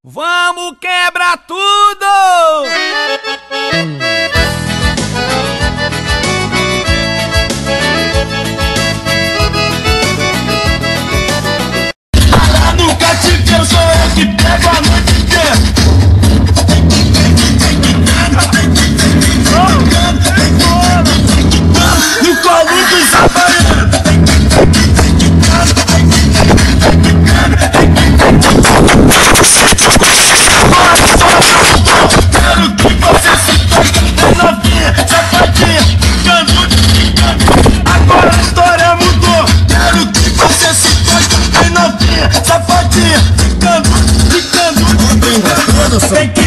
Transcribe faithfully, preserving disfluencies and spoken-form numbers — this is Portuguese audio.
Vamos quebrar tudo! Lá no cativeiro sou eu que pego a noite inteira. No colo dos havaianos. Quero que você se toque, novinha, safadinha, canudo, ficando. Agora a história mudou. Quero que você se toque, novinha, safadinha, ficando, ficando. Tem que